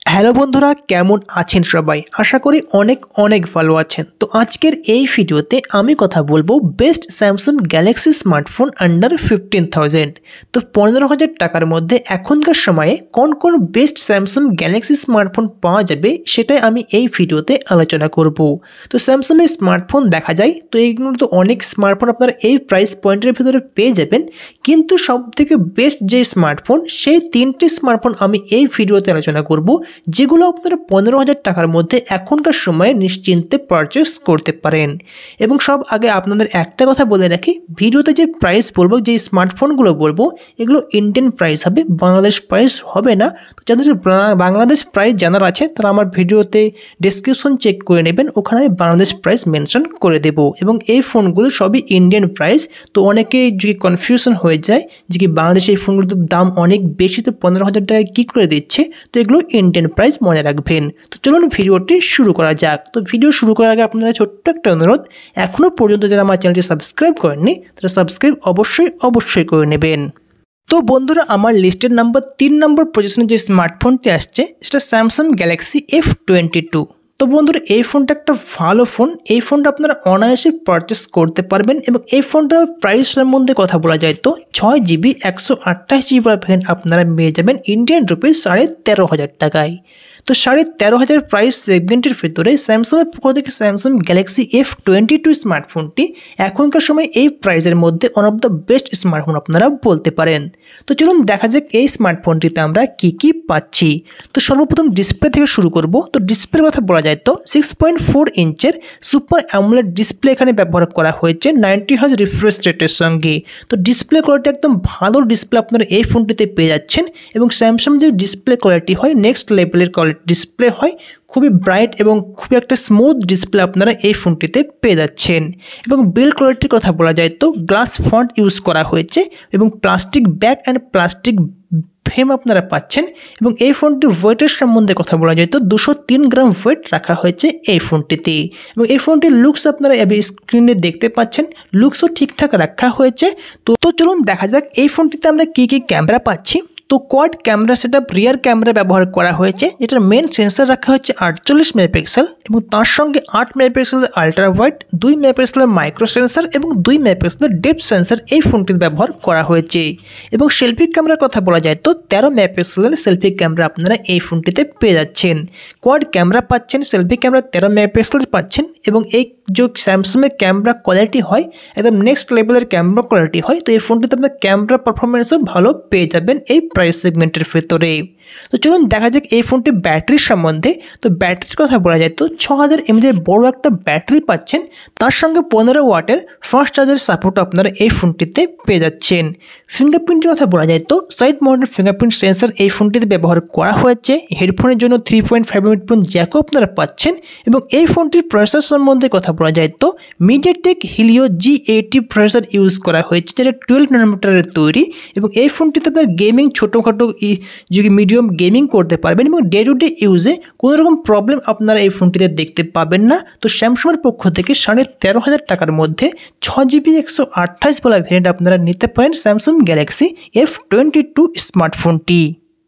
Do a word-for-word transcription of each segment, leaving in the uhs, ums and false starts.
Hello বন্ধুরা, কেমন আছেন সবাই? আশা করি অনেক অনেক ভালো আছেন। তো আজকের এই ভিডিওতে আমি কথা বলবো best Samsung Galaxy smartphone under fifteen thousand. তো পনেরো হাজার টাকার মধ্যে এখনকার সময়ে কোন কোন বেস্ট স্যামসাং গ্যালাক্সি স্মার্টফোন পাওয়া যাবে সেটাই আমি এই ভিডিওতে আলোচনা করব। তো স্যামসাংয়ের স্মার্টফোন দেখা যায়, তো এইগুলো তো অনেক স্মার্টফোন আপনারা এই প্রাইস পয়েন্টের ভিতরে পেয়ে যাবেন, কিন্তু সব থেকে বেস্ট যে স্মার্টফোন সেই তিনটি স্মার্টফোন আমি এই ভিডিওতে আলোচনা করব, যেগুলো আপনারা পনেরো হাজার টাকার মধ্যে এখনকার সময়ে নিশ্চিন্তে পারচেস করতে পারেন। এবং সব আগে আপনাদের একটা কথা বলে রাখি, ভিডিওতে যে প্রাইস বলবো, যে স্মার্টফোনগুলো বলবো, এগুলো ইন্ডিয়ান প্রাইস হবে, বাংলাদেশ প্রাইস হবে না। তো যাদের বাংলাদেশ প্রাইস জানার আছে তারা আমার ভিডিওতে ডেসক্রিপশন চেক করে নেবেন, ওখানে আমি বাংলাদেশ প্রাইস মেনশন করে দেবো। এবং এই ফোনগুলো সবই ইন্ডিয়ান প্রাইস, তো অনেকে যদি কনফিউশন হয়ে যায় যে কি বাংলাদেশে এই ফোনগুলোর দাম অনেক বেশি, তো পনেরো হাজার টাকায় কী করে দিচ্ছে, তো এগুলো ইন্ডিয়ান প্রাইস মনে রাখবেন। তো চলুন ভিডিওটি শুরু করা যাক। তো ভিডিও শুরু করার আগে আপনাদের ছোট্ট একটা অনুরোধ, এখনও পর্যন্ত যারা আমার চ্যানেলটি সাবস্ক্রাইব করেননি তারা সাবস্ক্রাইব অবশ্যই অবশ্যই করে নেবেন। তো বন্ধুরা, আমার লিস্টের নাম্বার তিন নম্বর পজিশনে যে স্মার্টফোনটি আসছে সেটা Samsung Galaxy F twenty two. তো বন্ধুরা, এই ফোনটা একটা ভালো ফোন, এই ফোনটা আপনারা অনায়াসে পারচেস করতে পারবেন। এবং এই ফোনটার প্রাইস সম্বন্ধে কথা বলা যায় তো ছয় জিবি একশো আঠাশ জিবি ভ্যারিয়েন্ট আপনারা পেয়ে যাবেন ইন্ডিয়ান রুপিস সাড়ে তেরো হাজার টাকায়। তো সাড়ে তেরো হাজার প্রাইস সেগমেন্টের ভিতরে স্যামসাংয়ের পক্ষ থেকে Samsung Galaxy F twenty two স্মার্টফোনটি এখনকার সময় এই প্রাইসের মধ্যে one of the best smartphone আপনারা বলতে পারেন। তো চলুন দেখা যাক এই স্মার্টফোনটিতে আমরা কী কী পাচ্ছি। তো সর্বপ্রথম ডিসপ্লে থেকে শুরু করব। তো ডিসপ্লের কথা বলা যায় তো সিক্স পয়েন্ট ফোর ইঞ্চের সুপার অ্যামোলেড ডিসপ্লে এখানে ব্যবহার করা হয়েছে নাইনটি হার্জ রিফ্রেশ রেটের সঙ্গে। তো ডিসপ্লে কোয়ালিটি একদম ভালো ডিসপ্লে আপনারা এই ফোনটিতে পেয়ে যাচ্ছেন। এবং স্যামসাং যে ডিসপ্লে কোয়ালিটি হয় নেক্সট লেভেলের কোয়ালিটি ডিসপ্লে হয়, খুবই ব্রাইট এবং খুবই একটা স্মুথ ডিসপ্লে আপনারা এই ফোনটিতে পেয়ে যাচ্ছেন। এবং বিল্ড কোয়ালিটির কথা বলা যায় তো গ্লাস ফন্ট ইউজ করা হয়েছে এবং plastic back and plastic frame আপনারা পাচ্ছেন। এবং এই ফোনটির ওয়েটের সম্বন্ধে কথা বলা যায় তো দুশো তিন গ্রাম ওয়েট রাখা হয়েছে এই ফোনটিতে। এবং এই ফোনটির লুকস আপনারা স্ক্রিনে দেখতে পাচ্ছেন, লুকসও ঠিকঠাক রাখা হয়েছে। তো তো চলুন দেখা যাক এই ফোনটিতে আমরা কী কী ক্যামেরা পাচ্ছি। তো quad camera setup rear camera ব্যবহার করা হয়েছে, যেটার মেন সেন্সর রাখা হচ্ছে আটচল্লিশ মেগাপিক্সেল এবং তার সঙ্গে আট মেগাপিক্সেলের আলট্রা ওয়াইড, দুই মেগাপিক্সেলের মাইক্রো সেন্সর এবং দুই মেগাপিক্সেলের ডেপথ সেন্সর এই ফোনটিতে ব্যবহার করা হয়েছে। এবং সেলফি ক্যামেরার কথা বলা যায় তো তেরো মেগাপিক্সেলের সেলফি ক্যামেরা আপনারা এই ফোনটিতে পেয়ে যাচ্ছেন। কোয়াড ক্যামেরা পাচ্ছেন, সেলফি ক্যামেরা তেরো মেগাপিক্সেলের পাচ্ছেন। এবং এই যে স্যামসাংয়ের ক্যামেরা কোয়ালিটি হয় একদম নেক্সট লেভেলের ক্যামেরা কোয়ালিটি হয়, তো এই ফোনটিতে আপনার ক্যামেরা পারফরমেন্সও ভালো পেয়ে যাবেন এই প্রাইস সেগমেন্টের ভেতরে। তো চলুন দেখা যাক এই ফোনটির ব্যাটারির সম্বন্ধে। তো ব্যাটারির কথা বলা যায় তো ছ হাজার এমএজের বড় একটা ব্যাটারি পাচ্ছেন, তার সঙ্গে পনেরো ওয়াটের ফাস্ট চার্জের সাপোর্ট আপনারা এই ফোনটিতে পেয়ে যাচ্ছেন। ফিঙ্গারপ্রিন্টের কথা বলা যায় তো সাইড মাউন্টেড ফিঙ্গারপ্রিন্ট সেন্সর এই ফোনটিতে ব্যবহার করা হয়েছে। হেডফোনের জন্য থ্রি পয়েন্ট ফাইভ হেডফোন জ্যাকও আপনারা পাচ্ছেন। এবং এই ফোনটির প্রসেসর সম্বন্ধে কথা বলা যায় তো MediaTek Helio G eighty processor use করা হয়েছে, যেটা টুয়েলভ ন্যানোমিটারের তৈরি। এবং এই ফোনটিতে আপনার গেমিং ছোটোখাটো যদি মিডিয়াম গেমিং করতে পারবেন এবং ডে টু ডে ইউজে কোনো রকম প্রবলেম আপনারা এই ফোনটিতে দেখতে পাবেন না। তো স্যামসাংয়ের পক্ষ থেকে সাড়ে তেরো হাজার টাকার মধ্যে ছ জিবি একশো আঠাশ বলা ভ্যারিয়েন্ট আপনারা নিতে পারেন Samsung Galaxy F twenty two স্মার্টফোনটি।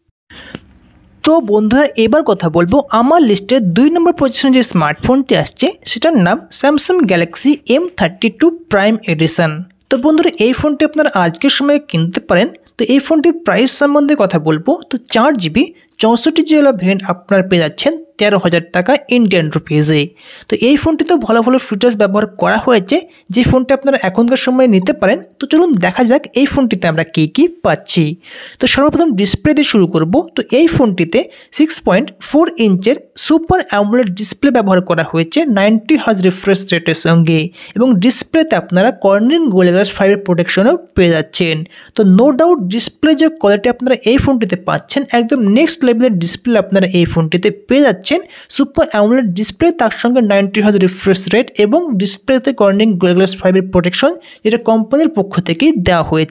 তো বন্ধুরা, এবার কথা বলবো আমার লিস্টের দুই নম্বর পজিশনে যে স্মার্টফোনটি আসছে সেটার নাম Samsung Galaxy M thirty two prime edition. তো বন্ধুরা, এই ফোনটি আপনারা আজকের সময়ে কিনতে পারেন। তো এই ফোনটির প্রাইস সম্বন্ধে কথা বলবো তো চার জিবি চৌষট্টি জিবি ভ্যারিয়েন্ট আপনারা পেয়ে যাচ্ছেন তেরো হাজার টাকা ইন্ডিয়ান রুপিজে। তো এই ফোনটিতেও ভালো ভালো ফিচার্স ব্যবহার করা হয়েছে, যে ফোনটি আপনারা এখনকার সময় নিতে পারেন। তো চলুন দেখা যাক এই ফোনটিতে আমরা কী কী পাচ্ছি। তো সর্বপ্রথম ডিসপ্লে দিয়ে শুরু করব। তো এই ফোনটিতে সিক্স পয়েন্ট ফোর ইঞ্চের সুপার অ্যামোলেড ডিসপ্লে ব্যবহার করা হয়েছে নাইনটি হার্জ রিফ্রেশ রেটের সঙ্গে। এবং ডিসপ্লেতে আপনারা কর্নিং গোল্ড গ্লাস ফাইবার প্রোটেকশনও পেয়ে যাচ্ছেন। তো নো ডাউট ডিসপ্লে যে কোয়ালিটি আপনারা এই ফোনটিতে পাচ্ছেন একদম নেক্সট লেভেলের ডিসপ্লে আপনারা এই ফোনটিতে পেয়ে যাচ্ছেন। সুপার অ্যামোলেড ডিসপ্লে, তার সঙ্গে নাইনটি হার্জ রিফ্রেশ রেট এবং ডিসপ্লেতে Corning gold glass fibre protection, যেটা কোম্পানির পক্ষ থেকেই দেওয়া হয়েছে।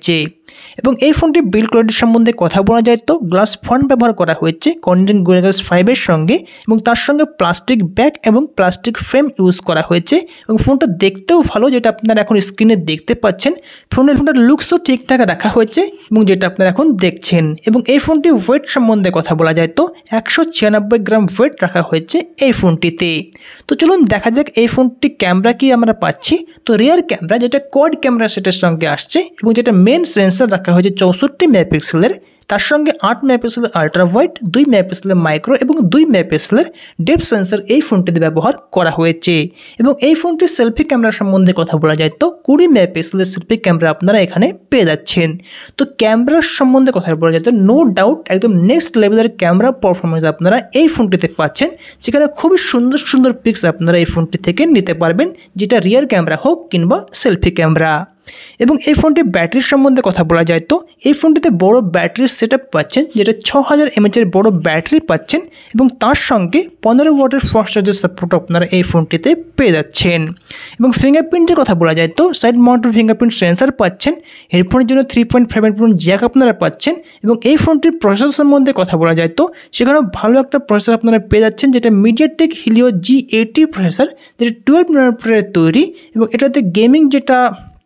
এবং এই ফোনটি বিল্ড কোয়ালিটি সম্বন্ধে কথা বলা যায় তো গ্লাস ফ্রন্ট ব্যবহার করা হয়েছে কন্ডেন্স গোরিলা গ্লাস ফাইভের সঙ্গে এবং তার সঙ্গে প্লাস্টিক ব্যাক এবং প্লাস্টিক ফ্রেম ইউজ করা হয়েছে এবং ফোনটা দেখতেও ভালো, যেটা আপনারা এখন স্ক্রিনে দেখতে পাচ্ছেন। ফোনের ফোনটার লুকসও ঠিকঠাক রাখা হয়েছে এবং যেটা আপনারা এখন দেখছেন। এবং এই ফোনটি ওয়েট সম্বন্ধে কথা বলা যায় তো একশো ছিয়ানব্বই গ্রাম ওয়েট রাখা হয়েছে এই ফোনটিতে। তো চলুন দেখা যাক এই ফোনটি ক্যামেরা কি আমরা পাচ্ছি। তো রিয়ার ক্যামেরা যেটা কোয়াড ক্যামেরা সেটের সঙ্গে আসছে এবং যেটা মেন সেন্সর রাখা হয়েছে চৌষট্টি মেগাপিক্সেলের, তার সঙ্গে আট মেগাপিক্সেলের আলট্রা ওয়াইড, দুই মেগাপিক্সেলের মাইক্রো এবং দুই মেগাপিক্সেলের ডেপথ সেন্সর এই ফোনটিতে ব্যবহার করা হয়েছে। এবং এই ফোনটির সেলফি ক্যামেরা সম্বন্ধে কথা বলা যায় তো কুড়ি মেগাপিক্সেলের সেলফি ক্যামেরা আপনারা এখানে পেয়ে যাচ্ছেন। তো ক্যামেরার সম্বন্ধে কথা বলা যায় তো নো ডাউট একদম নেক্সট লেভেলের ক্যামেরা পারফরমেন্স আপনারা এই ফোনটিতে পাচ্ছেন, যেখানে খুবই সুন্দর সুন্দর পিক্স আপনারা এই ফোনটি থেকে নিতে পারবেন, যেটা রিয়ার ক্যামেরা হোক কিংবা সেলফি ক্যামেরা। এবং এই ফোনটির ব্যাটারির সম্বন্ধে কথা বলা যায় তো এই ফোনটিতে বড় ব্যাটারির সেট আপ পাচ্ছেন, যেটা ছ হাজার এমএচের বড় ব্যাটারি পাচ্ছেন এবং তার সঙ্গে পনেরো ওয়াটের ফাস্ট চার্জের সাপোর্ট আপনারা এই ফোনটিতে পেয়ে যাচ্ছেন। এবং ফিঙ্গারপ্রিন্টের কথা বলা যায় তো সাইড মাউন্টেড ফিঙ্গারপ্রিন্ট সেন্সার পাচ্ছেন, হেডফোনের জন্য three point five point jack আপনারা পাচ্ছেন। এবং এই ফোনটির প্রসেসর সম্বন্ধে কথা বলা যায় তো সেখানেও ভালো একটা প্রসেসর আপনারা পেয়ে যাচ্ছেন, যেটা MediaTek Helio G eighty processor, যেটা টুয়েলভ ন্যানোমিটারের তৈরি এবং এটাতে গেমিং যেটা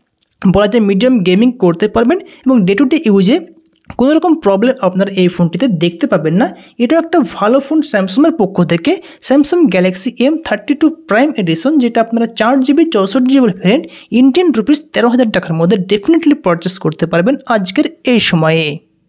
বলা যায় মিডিয়াম গেমিং করতে পারবেন এবং ডে টু ডে ইউজে কোনো রকম প্রবলেম আপনারা এই ফোনটিতে দেখতে পাবেন না। এটাও একটা ভালো ফোন স্যামসাংয়ের পক্ষ থেকে, Samsung Galaxy M thirty two prime edition, যেটা আপনারা চার জিবি চৌষট্টি জিবির ভ্যারিয়েন্ট ইন্ডিয়ান রুপিস তেরো হাজার টাকার মধ্যে ডেফিনেটলি পারচেস করতে পারবেন আজকের এই সময়ে।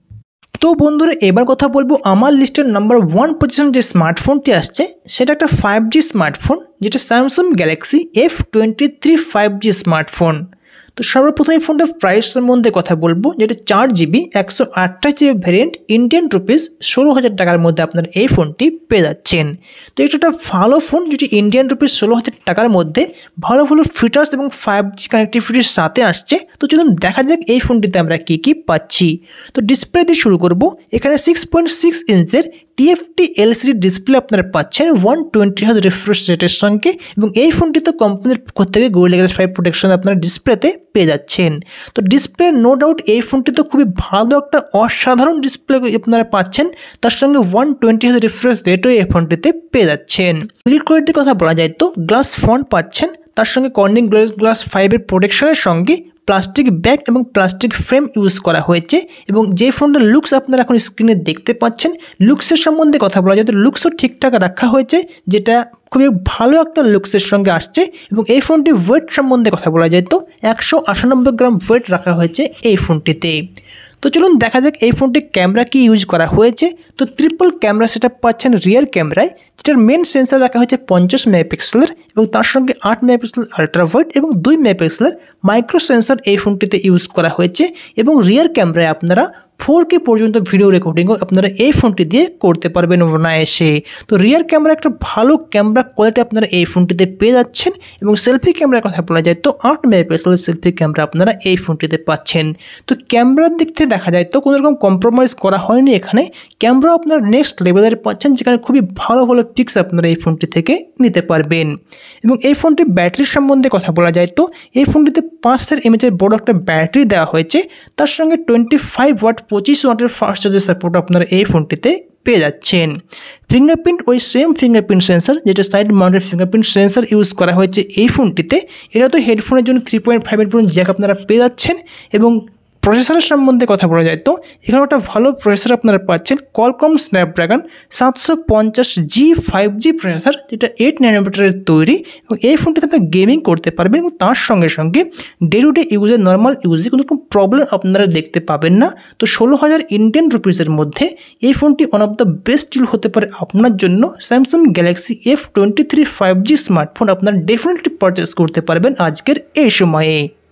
তো বন্ধুরা এবার কথা বলবো আমার লিস্টের নাম্বার ওয়ান পজিশন যে স্মার্টফোনটি আসছে সেটা একটা ফাইভ জি স্মার্টফোন, যেটা Samsung Galaxy F twenty three five G smartphone. তো সর্বপ্রথম এই ফোনটার প্রাইসের মধ্যে কথা বলবো, যেটা চার জিবি একশো আঠাশ জিবি ভ্যারিয়েন্ট ইন্ডিয়ান রুপিস ষোলো হাজার টাকার মধ্যে আপনারা এই ফোনটি পেয়ে যাচ্ছেন। তো এটা একটা ভালো ফোন, যেটি ইন্ডিয়ান রুপিস ষোলো হাজার টাকার মধ্যে ভালো ভালো ফিচার্স এবং ফাইভ জি কানেক্টিভিটির সাথে আসছে। তো চলুন দেখা যাক এই ফোনটিতে আমরা কী কী পাচ্ছি। তো ডিসপ্লে দিয়ে শুরু করব। এখানে সিক্স পয়েন্ট সিক্স ইঞ্চের টিএফটি এলসিডি ডিসপ্লে আপনারা পাচ্ছেন ওয়ান টোয়েন্টি হার্জ রিফ্রেশ রেটের সঙ্গে এবং এই ফোনটিতে কোম্পানির পক্ষ থেকে গোরিলা গ্লাস ফাইভ প্রোটেকশন আপনারা ডিসপ্লেতে পেয়ে যাচ্ছেন। তো ডিসপ্লে নো ডাউট এই ফোনটি তো খুবই ভালো একটা অসাধারণ ডিসপ্লে আপনারা পাচ্ছেন, তার সঙ্গে ওয়ান টোয়েন্টি হার্জ রিফ্রেশ রেটও এই ফোনটিতে পেয়ে যাচ্ছেন। বিল্ড কোয়ালিটির কথা বলা যায় তো গ্লাস ফ্রন্ট পাচ্ছেন, তার সঙ্গে কন্ডেন্স গোরিলা গ্লাস ফাইভের প্রোটেকশনের সঙ্গে প্লাস্টিক ব্যাক এবং প্লাস্টিক ফ্রেম ইউজ করা হয়েছে। এবং যে ফোনটার লুকস আপনারা এখন স্ক্রিনে দেখতে পাচ্ছেন, লুকসের সম্বন্ধে কথা বলা যায় তো লুকসও ঠিকঠাক রাখা হয়েছে, যেটা খুবই ভালো একটা লুকসের সঙ্গে আসছে। এবং এই ফোনটির ওয়েট সম্বন্ধে কথা বলা যায় তো একশো আটানব্বই গ্রাম ওয়েট রাখা হয়েছে এই ফোনটিতে। তো চলুন দেখা যাক এই ফোনটির ক্যামেরা কি ইউজ করা হয়েছে। তো ট্রিপল ক্যামেরা সেট আপ পাচ্ছেন রিয়ার ক্যামেরায়, যেটার মেন সেন্সার রাখা হয়েছে পঞ্চাশ মেগাপিক্সেলের এবং তার সঙ্গে আট মেগাপিক্সেল আলট্রা ওয়াইড এবং দুই মেগাপিক্সেলের মাইক্রো সেন্সার এই ফোনটিতে ইউজ করা হয়েছে। এবং রিয়ার ক্যামেরায় আপনারা ফোর কে পর্যন্ত ভিডিও রেকর্ডিংও আপনারা এই ফোনটি দিয়ে করতে পারবেন অনায়াসে। তো রিয়ার ক্যামেরা একটা ভালো ক্যামেরা কোয়ালিটি আপনারা এই ফোনটিতে পেয়ে যাচ্ছেন। এবং সেলফি ক্যামেরার কথা বলা যায় তো আট মেগাপিক্সেলের সেলফি ক্যামেরা আপনারা এই ফোনটিতে পাচ্ছেন। তো ক্যামেরার দিক থেকে দেখা যায় তো কোনো রকম কম্প্রোমাইজ করা হয়নি এখানে, ক্যামেরা আপনারা নেক্সট লেভেলের পাচ্ছেন, যেখানে খুবই ভালো ভালো পিক্স আপনারা এই ফোনটি থেকে নিতে পারবেন। এবং এই ফোনটির ব্যাটারির সম্বন্ধে কথা বলা যায় তো এই ফোনটিতে পাঁচ হাজার এমএচের বড় একটা ব্যাটারি দেওয়া হয়েছে, তার সঙ্গে টোয়েন্টি ফাইভ ওয়াট পঁচিশ ওয়াটের ফাস্ট চার্জের সাপোর্ট আপনারা এই ফোনটিতে পেয়ে যাচ্ছেন। ফিঙ্গারপ্রিন্ট ওই সেম ফিঙ্গারপ্রিন্ট সেন্সার, যেটা side mounted fingerprint sensor use করা হয়েছে এই ফোনটিতে। এটা তো হেডফোনের জন্য three point five point jack আপনারা পেয়ে যাচ্ছেন। এবং প্রসেসরের সম্বন্ধে কথা বলা যায় তো এখানে একটা ভালো প্রসেসর আপনারা পাচ্ছেন, কোয়ালকম স্ন্যাপড্রাগন সাতশো পঞ্চাশ জি ফাইভ জি প্রসেসর, যেটা এইট ন্যানোমিটারের তৈরি। এবং এই ফোনটিতে আপনারা গেমিং করতে পারবেন এবং তার সঙ্গে সঙ্গে ডে টু ডে ইউজে নর্মাল ইউজে কোনো রকম প্রবলেম আপনারা দেখতে পাবেন না। তো ষোলো হাজার ইন্ডিয়ান রুপিসের মধ্যে এই ফোনটি one of the best deal হতে পারে আপনার জন্য। Samsung Galaxy F twenty three five G smartphone আপনারা ডেফিনেটলি পারচেস করতে পারবেন আজকের এই সময়ে।